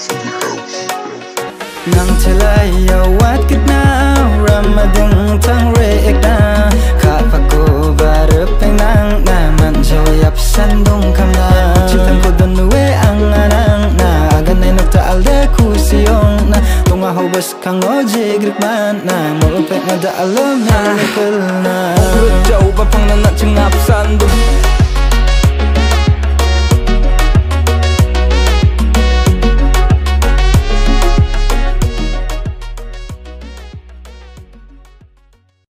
nang chelai yawat kitna ramadang thang re ekda kha phako barup nang na man joyap sandung kamna chitang ko donwe anganang na ganai nokta alde kusiong na tonga hobas kang oje grikman na mo pe na da alom na kulna jauh ba pang na chingap sandung